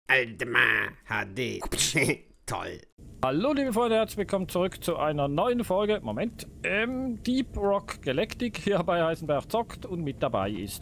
Aldemar HD. Toll. Hallo liebe Freunde, herzlich willkommen zurück zu einer neuen Folge. Moment. Deep Rock Galactic hier bei Heisenberg zockt und mit dabei ist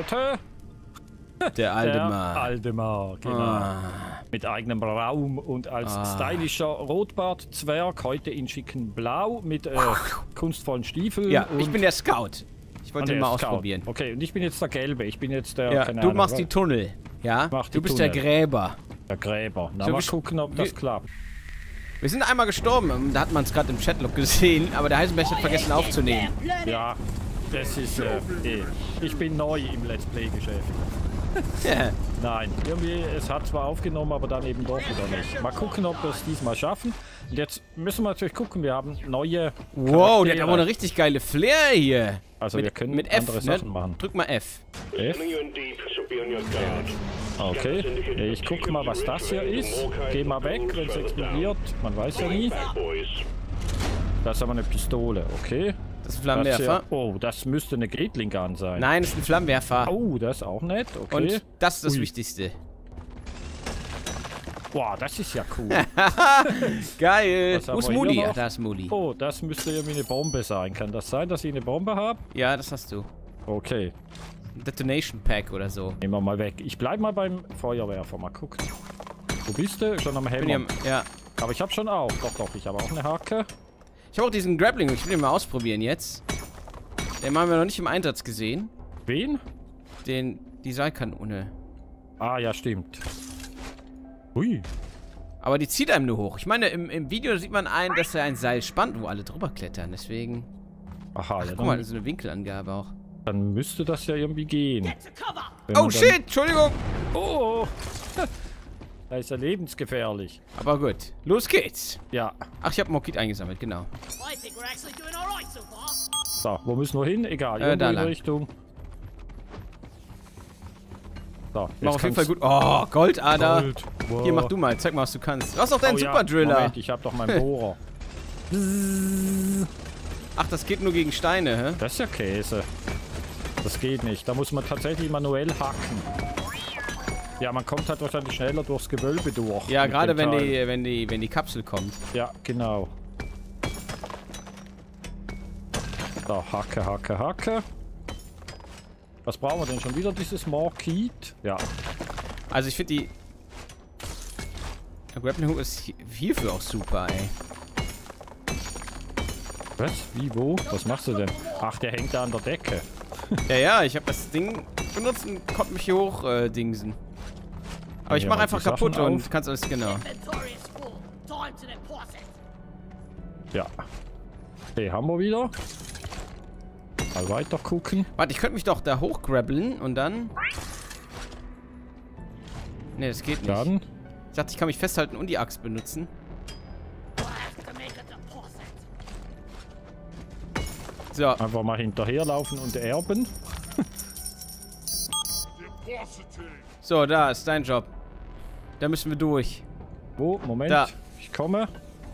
der Aldemar. Der Aldemar, genau. Mit eigenem Raum und als stylischer Rotbart-Zwerg, heute in schicken Blau mit kunstvollen Stiefeln. Ja, ich bin der Scout. Ich wollte ihn mal Scout. ausprobieren. Okay, und ich bin jetzt der Gelbe. Ich bin jetzt der, Ja, keine du Ahnung, machst die Tunnel. Ja, die du bist Tunnel. der Gräber. Der Gräber. Na, So, mal gucken, ob das klappt. Wir sind einmal gestorben, da hat man es gerade im Chatlog gesehen, aber der Heisenberg hat vergessen aufzunehmen. Ja, das ist, ich bin neu im Let's Play-Geschäft. Nein, irgendwie, es hat zwar aufgenommen, aber dann eben doch wieder nicht. Mal gucken, ob wir es diesmal schaffen. Und jetzt müssen wir natürlich gucken, wir haben neue Wow, der hat aber eine richtig geile Flair hier. Also wir können mit F, andere Sachen machen. Drück mal F. F? Okay, ich gucke mal, was das hier ist. Geh mal weg, wenn es explodiert. Man weiß ja nie. Das ist aber eine Pistole, okay. Das ist ein Flammenwerfer. Oh, das müsste eine Gatling-Gun sein. Nein, das ist ein Flammenwerfer. Oh, das ist auch nett, okay. Und das ist das Wichtigste. Boah, das ist ja cool. Geil. Wo ist Moody? Ja, da ist Moody. Oh, das müsste irgendwie eine Bombe sein. Kann das sein, dass ich eine Bombe habe? Ja, das hast du. Okay. Detonation Pack oder so. Nehmen wir mal weg. Ich bleib mal beim Feuerwerfer. Mal gucken. Wo bist du? Schon am Hämmern. Ja. Aber ich habe schon auch. Doch, ich habe auch eine Hacke. Ich habe auch diesen Grappling. Ich will den mal ausprobieren jetzt. Den haben wir noch nicht im Einsatz gesehen. Wen? Die Seilkanone. Ah, ja, stimmt. Hui. Aber die zieht einem nur hoch. Ich meine, im Video sieht man dass er ein Seil spannt, wo alle drüber klettern. Deswegen... Aha, ja, guck mal, das ist eine Winkelangabe auch. Dann müsste das ja irgendwie gehen. Oh, shit! Entschuldigung! Oh! Da ist ja lebensgefährlich. Aber gut. Los geht's. Ja. Ach, ich habe Mokit eingesammelt, genau. So, wo müssen wir hin? Egal, da irgendwo in die lang. Richtung. So, Mach auf jeden Fall gut. Oh, Goldader. Gold. Wow. Hier, mach du mal. Zeig mal, was du kannst. Du hast doch deinen Ja, Superdriller. Moment, ich habe doch meinen Bohrer. Ach, das geht nur gegen Steine, hä? Das ist ja Käse. Das geht nicht. Da muss man tatsächlich manuell hacken. Ja, man kommt halt wahrscheinlich schneller durchs Gewölbe durch. Ja, gerade wenn dem die Kapsel kommt. Ja, genau. So, Hacke. Was brauchen wir denn schon wieder? Dieses Marquis? Ja. Also ich finde der Grappling Hook ist hierfür auch super, ey. Was? Wie, wo? Was machst du denn? Ach, der hängt da an der Decke. Ja, ich habe das Ding benutzt und konnte mich hier hoch dingsen. Aber ich mache einfach kaputt und kannst alles, genau. Ja. Okay, haben wir wieder. Mal weiter gucken. Warte, ich könnte mich doch da hochgrabbeln und dann... Ne, das geht nicht. Dann. Ich dachte, ich kann mich festhalten und die Axt benutzen. So. Einfach mal hinterherlaufen und erben. So, da ist dein Job. Da müssen wir durch. Wo? Moment. Da. Ich komme.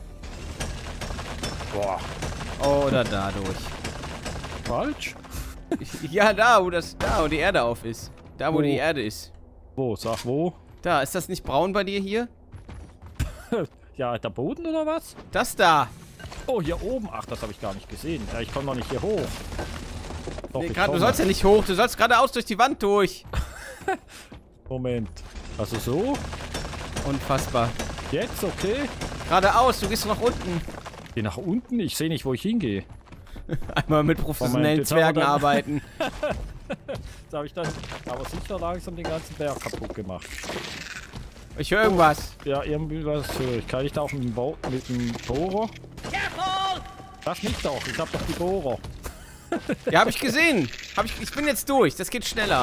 Boah. Oder da durch. Falsch? Ja, da, wo die Erde auf ist. Da, wo die Erde ist. Wo? Sag wo? Da, ist das nicht braun bei dir hier? Ja, der Boden oder was? Das da. Oh, hier oben. Ach, das habe ich gar nicht gesehen. Ja, ich komme noch nicht hier hoch. Doch, Nee, ich du komme. sollst ja nicht hoch. Du sollst geradeaus durch die Wand durch. Moment. Also so? Unfassbar. Jetzt, okay. Geradeaus, du gehst nach unten. Geh nach unten? Ich sehe nicht, wo ich hingehe. Einmal mit professionellen Moment, jetzt haben wir Zwergen dann- arbeiten. Jetzt habe ich dann aber sicher langsam den ganzen Berg kaputt gemacht. Ich höre irgendwas. Ja, irgendwie was höre ich. Kann ich da auch mit dem Bohrer? Das nicht doch. Ich habe doch die Bohrer. Ja, habe ich gesehen. Ich bin jetzt durch. Das geht schneller.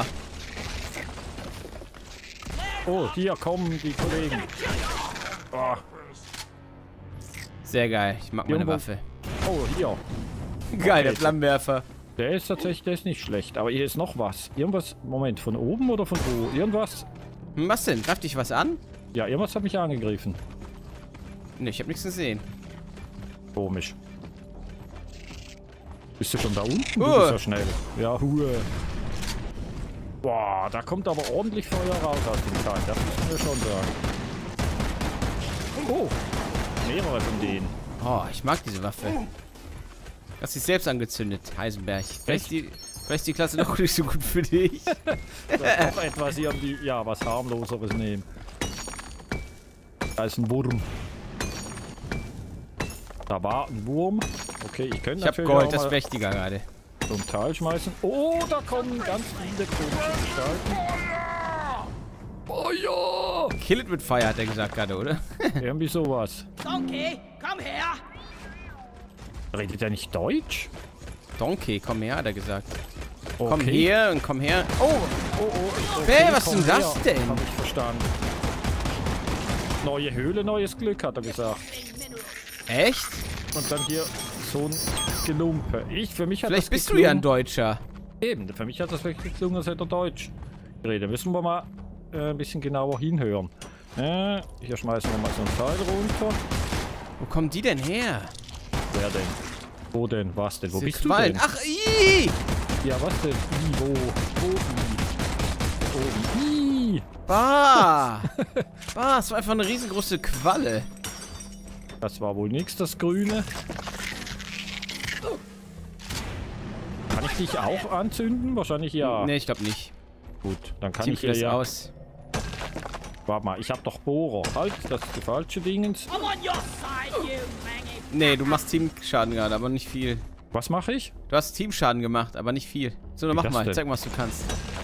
Oh, hier kommen die Kollegen. Oh, Sehr geil. Ich mag meine Irgendwo- Waffe. oh hier. Geil, der Okay. Flammenwerfer. Der ist tatsächlich, der ist nicht schlecht. Aber hier ist noch was. Irgendwas, Moment, von oben oder von wo? Irgendwas? Was denn? Greift dich was an? Ja, irgendwas hat mich angegriffen. Ne, ich habe nichts gesehen. Komisch. Bist du schon da unten? Du bist ja schnell. Ja, Hue. Boah, da kommt aber ordentlich Feuer raus aus dem Teil. Das müssen wir schon sagen. Oh, mehrere von denen. Oh, ich mag diese Waffe. Hast dich selbst angezündet, Heisenberg. Vielleicht ist die Klasse doch nicht so gut für dich. Doch etwas irgendwie, ja, was harmloseres nehmen. Da ist ein Wurm. Da war ein Wurm. Okay, ich könnte natürlich Gold, auch das mal Mächtiger gerade. zum Teil schmeißen. Oh, da kommen ganz viele komische Gestalten. Feuer! Kill it with fire, hat er gesagt gerade, oder? Irgendwie sowas. Donkey, komm her! Redet er nicht Deutsch? Donkey, komm her, hat er gesagt. Okay. Komm her und komm her. Oh, Okay, was ist denn das denn? Hab ich verstanden. Neue Höhle, neues Glück, hat er gesagt. echt? Und dann hier so ein Gelumpe. Für mich hat Vielleicht das bist du ja ein geklungen- Deutscher. Eben, für mich hat das wirklich geklungen, als hätte er Deutsch geredet. Müssen wir mal ein bisschen genauer hinhören. Hier schmeißen wir mal so ein Teil runter. Wo kommen die denn her? Wer denn? Wo denn? Was denn? Wo Diese bist du Quallen. denn? Ach, ii! Ja, was denn? I, wo? Wo? I. Bah! Bah, es war einfach eine riesengroße Qualle. Das war wohl nichts, das Grüne. Kann ich dich auch anzünden? Wahrscheinlich ja. Nee, ich glaube nicht. Gut, dann kann Team ich hier ist ja... aus. Warte mal, ich habe doch Bohrer. Halt, das ist die falsche Dingens. I'm on your side, you mangy. Nee, du machst Teamschaden gerade, aber nicht viel. Was mache ich? Du hast Teamschaden gemacht, aber nicht viel. So, dann Wie mach das mal. denn? Zeig mal, was du kannst.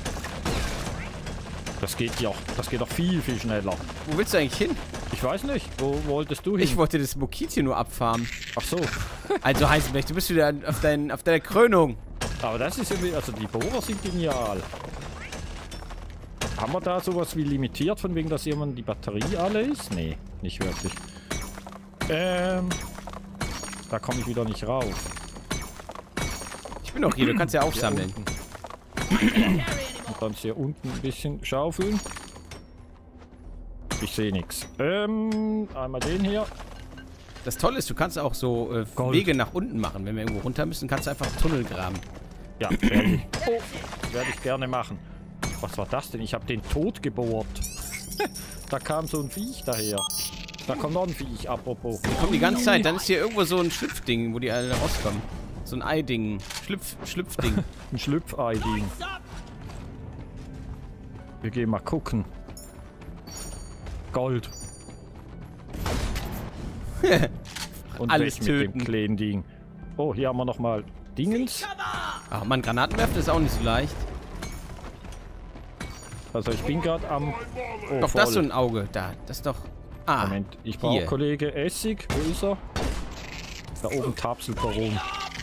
Das geht doch viel, viel schneller. Wo willst du eigentlich hin? Ich weiß nicht. Wo wolltest du hin? Ich wollte das Mokit hier nur abfarmen. Ach so. Also Heisenberg, du bist wieder auf deiner Krönung. Aber das ist irgendwie... Also die Bohrer sind genial. Haben wir da sowas wie limitiert, von wegen, dass jemand die Batterie alle ist? Nee, nicht wirklich. Da komme ich wieder nicht rauf. Ich bin doch hier, du kannst ja aufsammeln. Und dann hier unten ein bisschen schaufeln. Ich sehe nichts. Einmal den hier. Das Tolle ist, du kannst auch so Gold. Wege nach unten machen. Wenn wir irgendwo runter müssen, kannst du einfach Tunnel graben. Ja, werde ich. Oh, werde ich gerne machen. Was war das denn? Ich habe den Tod gebohrt. Da kam so ein Viech daher. Da kommt noch ein Viech, apropos. Die kommen die ganze Zeit. Dann ist hier irgendwo so ein Schlüpfding, wo die alle rauskommen. So ein Eiding. Schlüpfding. Ein Schlüpfei-Ding. Wir gehen mal gucken. Gold. Und Alles weg mit töten. dem kleinen Ding. Oh, hier haben wir nochmal Dingens. Ach man, Granaten werfen ist auch nicht so leicht. Also ich bin gerade am... Oh, Doch, voll. das ist so ein Auge. Da, das ist doch... Ah, Moment, ich brauche hier. Kollege Essig. Wo ist er? Da oben tapselt er rum.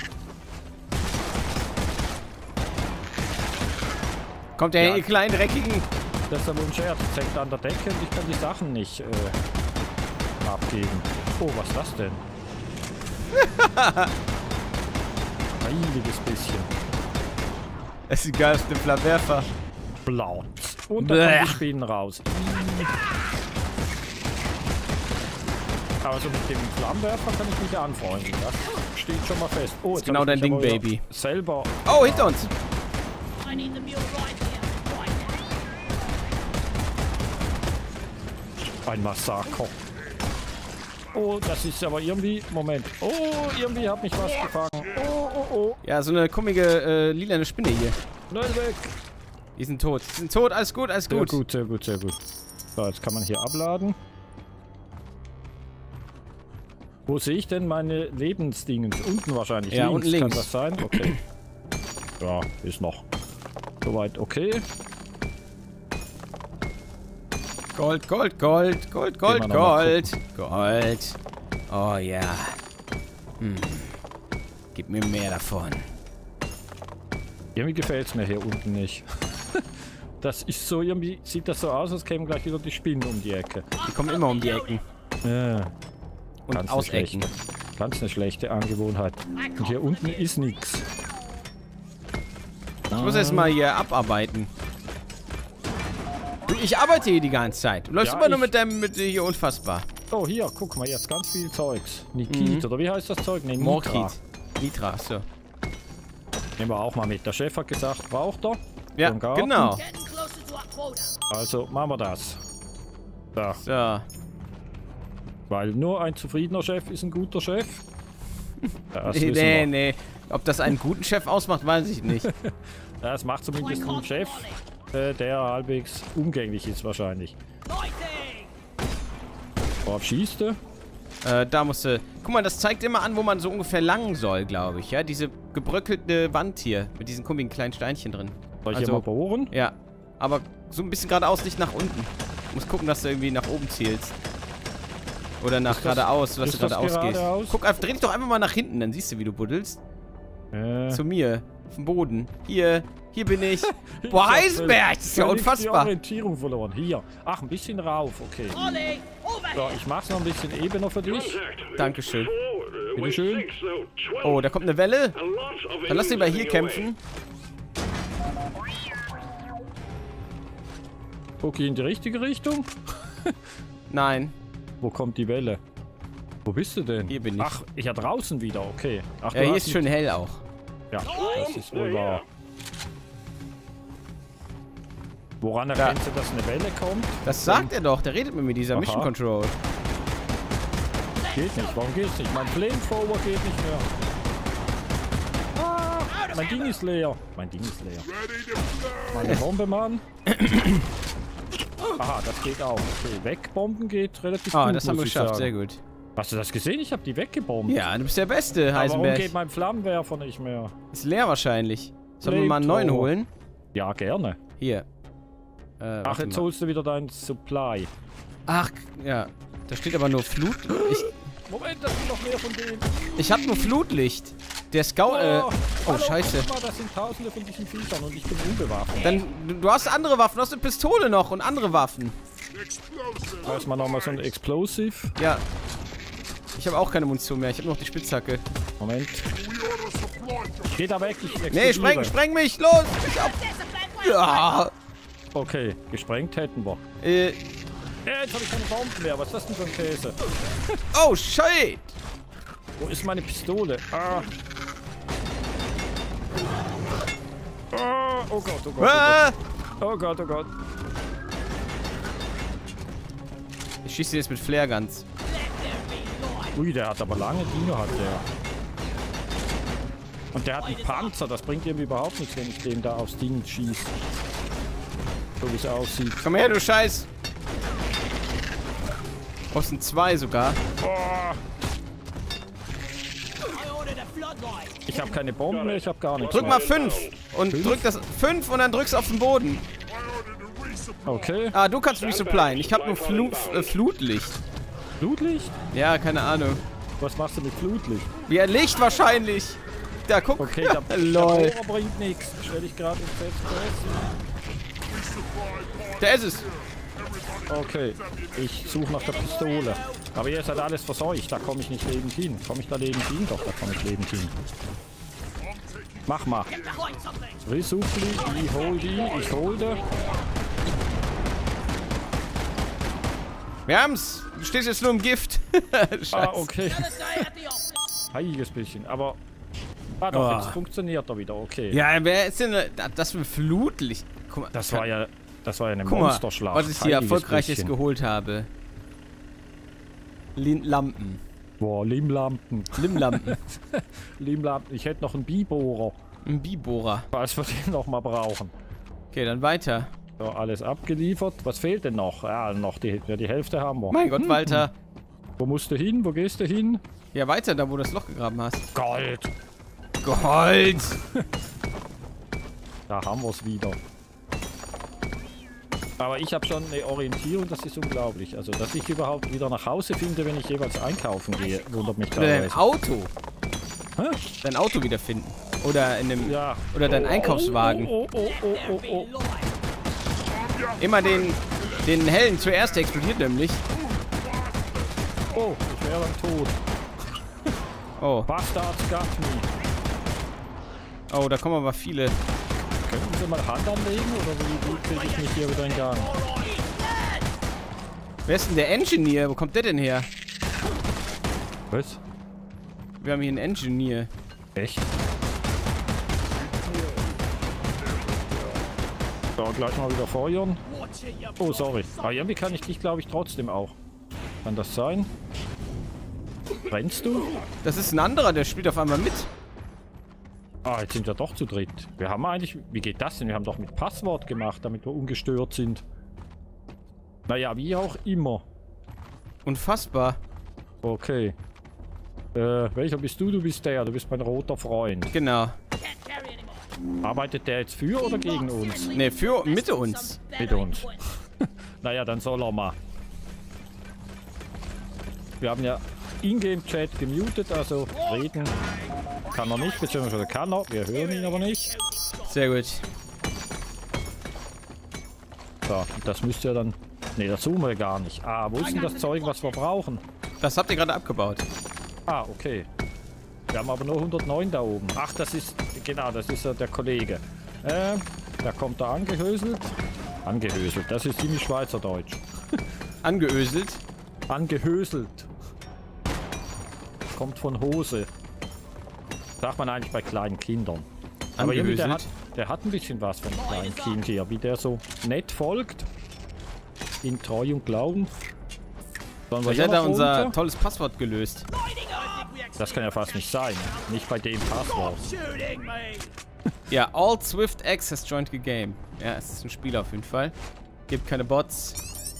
Kommt der Ja. ihr kleinen Dreckigen. Das ist aber ein Scherz. Das hängt an der Decke und ich kann die Sachen nicht abgeben. Oh, was ist das denn? Heiliges bisschen. Das sieht geil aus dem Flammenwerfer. Blau. Und da kommen die Spinnen raus. Aber so mit dem Flammenwerfer kann ich mich anfreunden. Das steht schon mal fest. Oh, jetzt genau hab ich dein mich Ding, aber Baby. Selber. Oh, hinter uns. I need the mule right here, right now. Ein Massaker. Oh, das ist aber irgendwie... Moment. Oh, irgendwie hat mich was gefangen. Oh, oh, oh. Ja, so eine komische lilane Spinne hier. Schnell weg. Die sind tot. Die sind tot. Alles gut, alles Sehr gut. gut, sehr gut, sehr gut. So, jetzt kann man hier abladen. Wo sehe ich denn meine Lebensdingens? Unten wahrscheinlich. Ja, unten links. Kann das sein? Okay. Ja, ist noch. Soweit okay. Gold, Gold, Gold, Gold, Gehen wir Gold, noch mal Gold. Gold. Oh ja. Gib mir mehr davon. Irgendwie gefällt es mir hier unten nicht. Das ist so, irgendwie sieht das so aus, als kämen gleich wieder die Spinnen um die Ecke. Die kommen immer um die Ecken. Ja, Und Ganz aus eine Ecken. ganz eine schlechte Angewohnheit. Und hier unten ist nichts. Ich muss erst mal hier abarbeiten. Du, ich arbeite hier die ganze Zeit. Du läufst Ja, immer nur ich- mit deinem... hier unfassbar. Oh, hier, guck mal, jetzt ganz viel Zeugs. Nikit, oder wie heißt das Zeug? Nee, Nitra. Morkit. Nitra, so. Nehmen wir auch mal mit. Der Chef hat gesagt, braucht er. Ja, Garten. genau. Getting closer to our quota. Also machen wir das. So. So. Weil nur ein zufriedener Chef ist ein guter Chef. Das wissen wir. Nee. Ob das einen guten Chef ausmacht, weiß ich nicht. Ja, es macht zumindest einen Chef, der halbwegs umgänglich ist wahrscheinlich. Lighting! Worauf schießt du? Da musst du... Guck mal, das zeigt immer an, wo man so ungefähr lang soll, glaube ich. Ja, diese gebröckelte Wand hier. Mit diesen komischen kleinen Steinchen drin. Soll ich hier mal bohren? Ja. Aber so ein bisschen geradeaus, nicht nach unten. Du musst gucken, dass du irgendwie nach oben zielst. Oder nach geradeaus, dass du geradeaus gehst. Guck, dreh dich doch einfach mal nach hinten, dann siehst du, wie du buddelst. Zu mir. Auf dem Boden. Hier bin ich. Boah, Heisenberg, das ist ja unfassbar. Die Orientierung verloren. Hier. Ach, ein bisschen rauf, okay. Ollie, over So, here! ich mach's noch ein bisschen ebener für dich. Dankeschön. Bitteschön. Oh, da kommt eine Welle. Dann lass den mal hier kämpfen. Okay, in die richtige Richtung. Nein. Wo kommt die Welle? Wo bist du denn? Hier bin ich. Ach, ja draußen wieder, okay. Ach, Ja, hier ist schön hell auch. Ja, das ist wohl wahr. Woran erkennst du, dass eine Welle kommt? Das sagt er doch. Der redet mit mir, dieser Aha. Mission Control. Geht nicht, warum geht's nicht? Mein Flamethrower geht nicht mehr. Ah, mein Ding ist leer. Mein Ding ist leer. Meine Bombe, Mann. Aha, das geht auch. Okay, wegbomben geht relativ gut, Das haben wir muss ich geschafft. sagen. Sehr gut. Hast du das gesehen? Ich habe die weggebombt. Ja, du bist der Beste, Aber warum Heisenberg. geht mein Flammenwerfer nicht mehr? Ist leer wahrscheinlich. Sollen wir mal einen neuen Flamethrower. holen? Ja, gerne. Hier. Ach, warte jetzt mal. holst du wieder dein Supply. Ach, ja. Da steht aber nur Flut. Moment, das sind noch mehr von denen. Ich hab nur Flutlicht. Der Scout. Oh, hallo, scheiße. guck mal, das sind tausende von diesen Viechern und ich bin unbewaffnet. Dann, du hast andere Waffen. Du hast eine Pistole noch und andere Waffen. Weiß man nochmal so ein Explosive. Ja. Ich habe auch keine Munition mehr. Ich habe noch die Spitzhacke. Moment. Geh da weg, ich Nee, explodiere. spreng mich. Los. Ich ab. Ja. Okay, gesprengt hätten wir. Jetzt habe ich keine Bomben mehr. Was ist das denn für ein Käse? Oh, shit. Wo ist meine Pistole? Ah. Ah, oh Gott, oh Gott, oh Ah. Gott. Oh Gott, oh Gott. Ich schieße jetzt mit Flareguns. Ui, der hat aber lange Dinge, hat der. Und der hat einen Panzer, das bringt ihm überhaupt nichts, wenn ich den da aufs Ding schieße. So wie es aussieht. Komm her, du Scheiß. Oh, es sind zwei sogar. Oh, I ordered a floodlight. ich habe keine Bomben mehr, ich habe gar nichts Drück mehr. mal 5. Und drück das 5 und dann drückst du auf den Boden. Okay. Ah, du kannst resupplyen. Ich habe nur Flutlicht. Flutlicht? Ja, keine Ahnung. Was machst du mit Flutlicht? Wie ein Licht wahrscheinlich. Da, guck. Okay, der Lol. Bohrer bringt nichts. Stell dich gerade ins FPS. Da ist es. Okay, ich suche nach der Pistole. Aber ihr seid alles verseucht, da komme ich nicht lebend hin. Komme ich da lebend hin? Doch, da komme ich lebend hin. Mach mal. Behind something. Resupply, ich hol die. Wir haben's. Du stehst jetzt nur im Gift. Scheiße. Ah, okay. Another day at the office. Heiliges bisschen, aber... Ah doch, Oh. jetzt funktioniert er wieder, okay. Ja, wer ist denn das für ein Flutlicht? Guck mal. Das war ja eine Guck mal, Monsterschlacht. was ich hier Heiliges erfolgreiches bisschen. geholt habe. Lampen. Boah, Limlampen. Limlampen. Limlampen. Ich hätte noch einen Bibohrer, Ein Bibohrer. falls wir den noch mal brauchen. Okay, dann weiter. So, alles abgeliefert. Was fehlt denn noch? Ja, noch die Hälfte haben wir. Mein Gott, Walter. Wo musst du hin? Wo gehst du hin? Ja, weiter, da wo du das Loch gegraben hast. Gold. Gold! Da haben wir es wieder. Aber ich habe schon eine Orientierung, das ist unglaublich. Also, dass ich überhaupt wieder nach Hause finde, wenn ich jeweils einkaufen gehe, wundert mich Oder dein teilweise. Auto. Hä? Dein Auto wiederfinden. Oder in einem. Ja. Oder dein Einkaufswagen. Oh. Immer den hellen zuerst, der explodiert nämlich. Oh, ich wäre dann tot. Oh. Bastards got me. Oh, da kommen aber viele. Könnten Sie mal Hand anlegen oder wie kriege ich mich hier wieder in Gang? Wer ist denn der Engineer? Wo kommt der denn her? Was? Wir haben hier einen Engineer. Echt? So, gleich mal wieder feuern. Oh, sorry. Aber irgendwie kann ich dich, glaube ich, trotzdem auch. Kann das sein? Brennst du? Das ist ein anderer, der spielt auf einmal mit. Ah, jetzt sind wir doch zu dritt. Wir haben eigentlich... Wie geht das denn? Wir haben doch mit Passwort gemacht, damit wir ungestört sind. Naja, wie auch immer. Unfassbar. Okay. Welcher bist du? Du bist der. Du bist mein roter Freund. Genau. Arbeitet der jetzt für oder gegen uns? Ne, mit uns. Mit uns. Naja, dann soll er mal. Wir haben ja Ingame-Chat gemutet, also reden kann er nicht, beziehungsweise kann er. Wir hören ihn aber nicht. Sehr gut. So, das müsste ja dann... Ne, das suchen wir gar nicht. Ah, wo ist denn das Zeug, was wir brauchen? Das habt ihr gerade abgebaut. Ah, okay. Wir haben aber nur 109 da oben. Ach, das ist... Genau, das ist ja der Kollege. Da kommt er angehöselt. Angehöselt, das ist ziemlich Schweizerdeutsch. Angeöselt? Angehöselt. Kommt von Hose. Sagt man eigentlich bei kleinen Kindern. Aber irgendwie der hat ein bisschen was von einem kleinen Kind hier. Wie der so nett folgt. In Treu und Glauben. Vielleicht hat er unser tolles Passwort gelöst. Das kann ja fast nicht sein. Nicht bei dem Passwort. Ja, All Swift X has joined the game. Ja, es ist ein Spieler auf jeden Fall. Gibt keine Bots.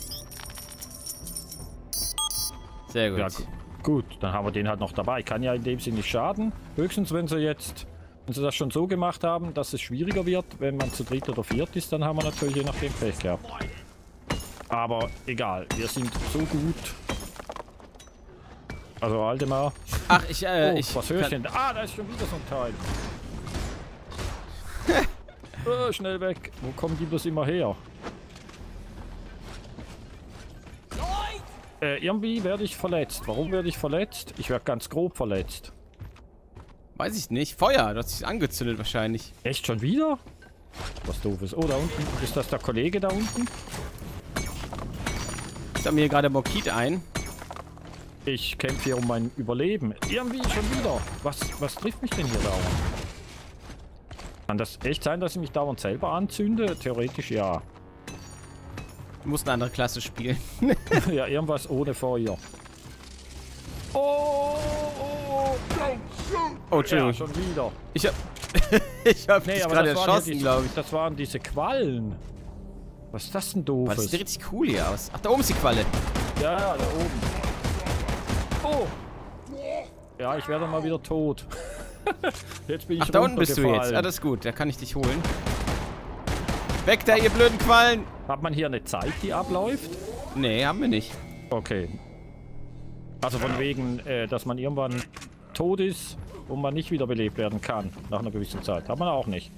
Sehr gut. Ja, gut, dann haben wir den halt noch dabei. Kann ja in dem Sinne nicht schaden. Höchstens, wenn sie das schon so gemacht haben, dass es schwieriger wird, wenn man zu dritt oder viert ist, dann haben wir natürlich je nachdem Pech gehabt. Aber egal, wir sind so gut. Also Waldemar. Ach, was höre ich denn? Ah, da ist schon wieder so ein Teil. Schnell weg. Wo kommen die bloß immer her? Irgendwie werde ich verletzt. Warum werde ich verletzt? Ich werde ganz grob verletzt. Weiß ich nicht. Feuer, du hast dich angezündet wahrscheinlich. Echt schon wieder? Was doofes. Oh, da unten. Ist das der Kollege da unten? Ich sammle hier gerade Mokit ein. Ich kämpfe hier um mein Überleben. Irgendwie schon wieder. Was trifft mich denn hier dauernd? Kann das echt sein, dass ich mich dauernd selber anzünde? Theoretisch ja. Du musst eine andere Klasse spielen. Ja, irgendwas ohne Feuer. Oh, Entschuldigung. Ja, schon wieder. Ich hab dich gerade erschossen, glaube ich. Das waren diese Quallen. Was ist das denn doofes? Das sieht richtig cool hier aus. Ach, da oben ist die Qualle. Ja, da oben. Oh. Ja, ich werde mal wieder tot. Jetzt bin ich Ach, da unten bist du jetzt. Ah, das ist gut. Da kann ich dich holen. Weg da, ihr blöden Quallen! Hat man hier eine Zeit, die abläuft? Nee, haben wir nicht. Okay. Also von wegen, dass man irgendwann tot ist und man nicht wiederbelebt werden kann. Nach einer gewissen Zeit. Hat man auch nicht.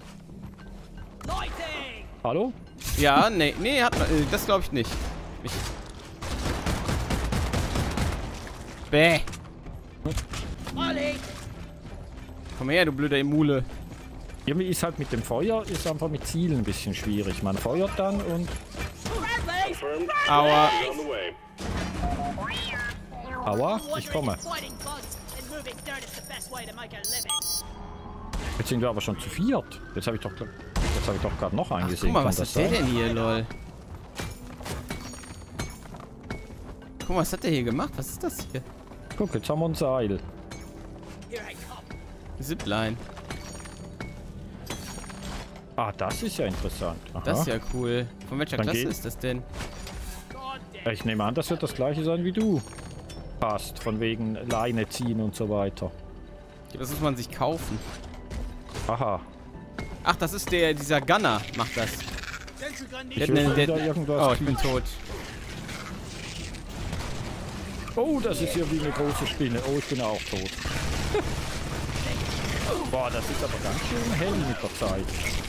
Hallo? Ja, nee, hat man, das glaube ich nicht. Bäh. Komm her, du blöder Emule. Irgendwie ist halt mit dem Feuer, ist einfach mit Zielen ein bisschen schwierig. Man feuert dann und... Aua. Aua, ich komme. Jetzt sind wir aber schon zu viert. Jetzt habe ich doch gerade noch einen gesehen. Guck mal, was ist der denn hier, lol? Guck mal, was hat der hier gemacht? Was ist das hier? Guck, jetzt haben wir ein Seil. Zipline. Ah, das ist ja interessant. Aha. Das ist ja cool. Von welcher Dann Klasse ist das denn? Ich nehme an, das wird das gleiche sein wie du. Passt, von wegen Leine ziehen und so weiter. Das muss man sich kaufen. Aha. Ach, das ist dieser Gunner, macht das. Ich bin tot. Oh, das ist hier wie eine große Spinne. Oh, ich bin auch tot. Boah, das ist aber ganz schön hell mit der Zeit.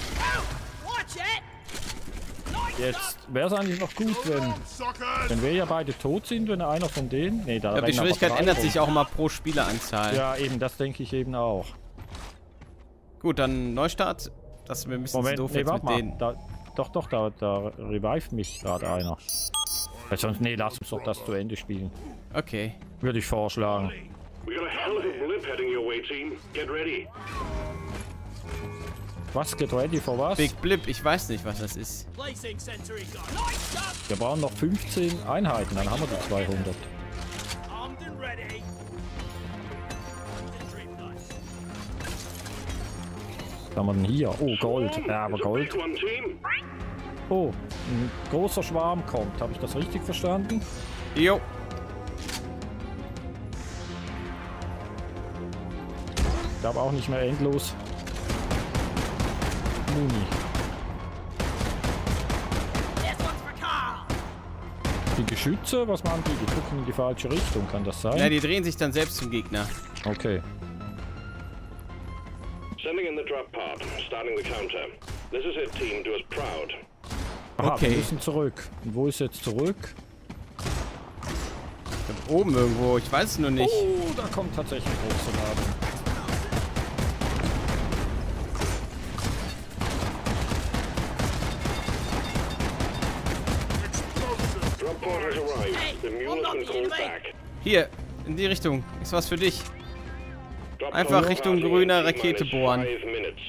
Jetzt wäre es eigentlich noch gut, wenn wir ja beide tot sind, wenn einer von denen... Nee, da die Schwierigkeit ändert sich auch mal pro Spieleranzahl. Ja, eben, das denke ich eben auch. Gut, dann Neustart. Das ist mir ein bisschen zu doof jetzt mit denen. Da revived mich gerade einer. Weil sonst, nee, lass uns doch das zu Ende spielen. Okay. Würde ich vorschlagen. Was? Get ready for was? Big Blip, ich weiß nicht, was das ist. Placing sentry gun. Lights up. Wir brauchen noch 15 Einheiten, dann haben wir die 200. Armed and ready. Sentry gun. Was haben wir denn hier? Oh, Gold. Ja, aber Gold. Oh, ein großer Schwarm kommt. Habe ich das richtig verstanden? Jo. Ich glaube auch nicht mehr endlos. Muni. This one's for Carl. Die Geschütze, was machen die? Die gucken in die falsche Richtung, kann das sein? Ja, die drehen sich dann selbst zum Gegner. Okay. Sending in the drop pod. Starting the counter. This is it, team. Do us proud. Aha, Okay. wir müssen zurück. Und wo ist jetzt zurück? Da oben irgendwo, ich weiß es nur nicht. Oh, da kommt tatsächlich ein großer Laden. Drop pod has arrived. The mule has been called back. Hier, in die Richtung. Ist was für dich. Drop Einfach pod Richtung departing grüner in Rakete T-minus bohren. 5 minutes.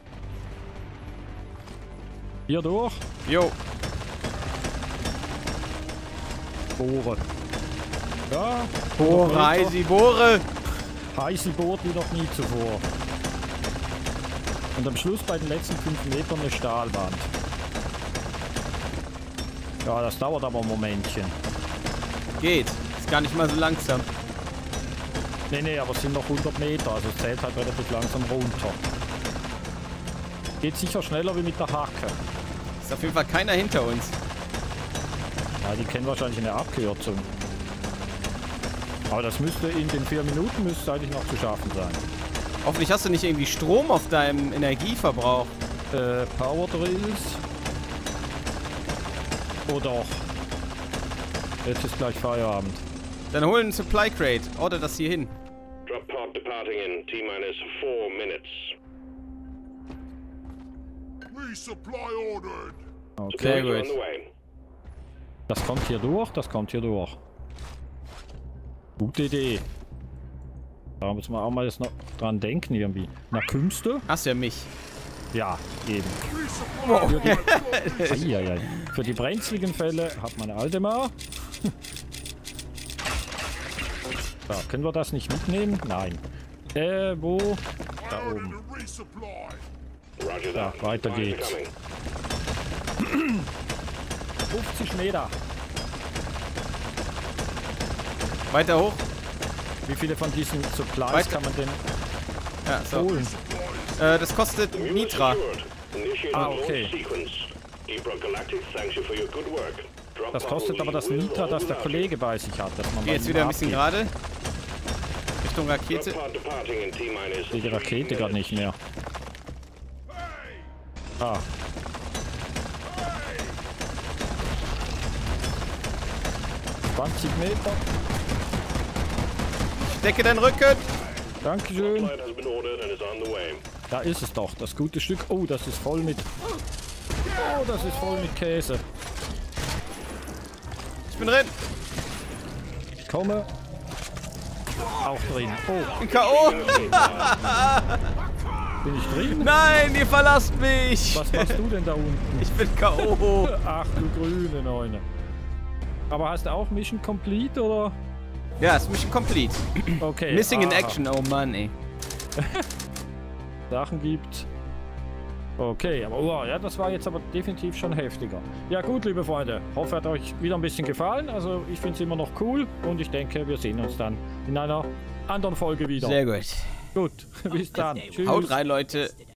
Hier durch. Jo. Bohre. Ja. Bohre, Heisi, Bohre. Heiße bohrt wie noch nie zuvor. Und am Schluss bei den letzten 5 Metern eine Stahlwand. Ja, das dauert aber ein Momentchen. Geht. Ist gar nicht mal so langsam. Nee, aber es sind noch 100 Meter, also es zählt halt relativ langsam runter. Geht sicher schneller wie mit der Hacke. Ist auf jeden Fall keiner hinter uns. Ja, die kennen wahrscheinlich eine Abkürzung. Aber das müsste in den 4 Minuten müsste eigentlich noch zu schaffen sein. Hoffentlich hast du nicht irgendwie Strom auf deinem Energieverbrauch. Power Drills. Oh doch. Jetzt ist gleich Feierabend. Dann hol einen Supply Crate. Order das hier hin. Drop pod departing in T-minus 4 minutes. Resupply ordered. Sehr Supplies are on gut. the way. Das kommt hier durch, das kommt hier durch. Gute Idee. Da müssen wir auch mal jetzt noch dran denken irgendwie. Na, Künste? Hast ja mich. Ja, eben. Eieiei. Für die brenzligen Fälle hat meine alte mal. So, können wir das nicht mitnehmen? Nein. Wo? Da oben. Resupply. Roger Ja, that. weiter Supplies geht's. are coming. 50 Meter. Weiter hoch. Wie viele von diesen Supplies Weiter. kann man denn Ja, so. holen? Das kostet Mule is Nitra. secured. Initiate Ah, launch okay. sequence. Ebro Galactic thanks you for your good work. Drop Das pod kostet will aber das leave with Nitra, or das der without Kollege bei sich hat. Dass man Geh jetzt wieder ein bisschen gerade. Richtung you. Rakete. Drop pod departing in T-minus Die 3 Rakete gar minutes. nicht mehr. Ah. ...20 Meter. Decke deinen Rücken. Dankeschön. Flight has been ordered and is on the way. Da ist es doch, das gute Stück. Oh, das ist voll mit... Oh, das ist voll mit Käse. Ich bin drin. Ich komme. Auch drin. Oh, Bin K.O. bin ich drin? Nein, ihr verlasst mich. Was machst du denn da unten? Ich bin K.O. Ach du grüne Neune. Aber hast du auch Mission Complete oder? Ja, ist Mission complete. Okay. Missing in aha. action. Oh Mann, ey. Sachen gibt. Okay, aber oh, ja, das war jetzt aber definitiv schon heftiger. Ja gut, liebe Freunde, hoffe, hat euch wieder ein bisschen gefallen. Also ich finde es immer noch cool und ich denke, wir sehen uns dann in einer anderen Folge wieder. Sehr gut. Gut, bis dann. Tschüss. Haut rein, Leute.